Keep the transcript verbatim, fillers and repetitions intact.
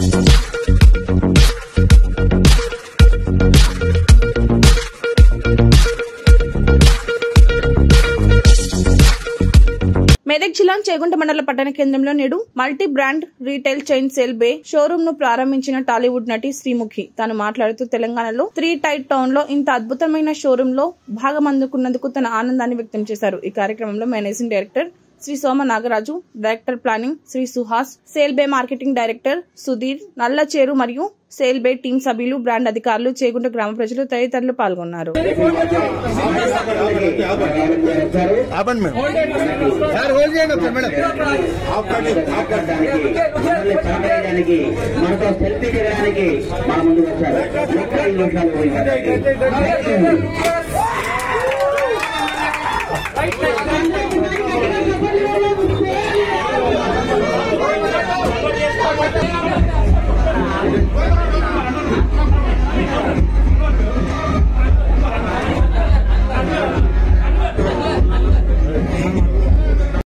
మెదక్ జిల్లా చేగుంట మండల పట్టణ కేంద్రంలో నేడు multi brand retail chain Sale Bay showroom ను ప్రారంభించిన టాలీవుడ్ నటి శ్రీముఖి. తాను మాట్లాడుతూ తెలంగాణలో త్రీ టైట్ టౌన్ లో ఇంత అద్భుతమైన షోరూమ్ లో భాగం అందుకున్నందుకు తన ఆనందాన్ని వ్యక్తం చేశారు. ఈ కార్యక్రమంలో managing director Shri Soma Nagaraju, director planning Shri Suhas, Sale Bay marketing director Sudheer, నల్లచేరు మరియు సేల్ బే టీం సభ్యులు, బ్రాండ్ అధికారులు, చేగుంట గ్రామ ప్రజలు తదితరులు పాల్గొన్నారు. Right,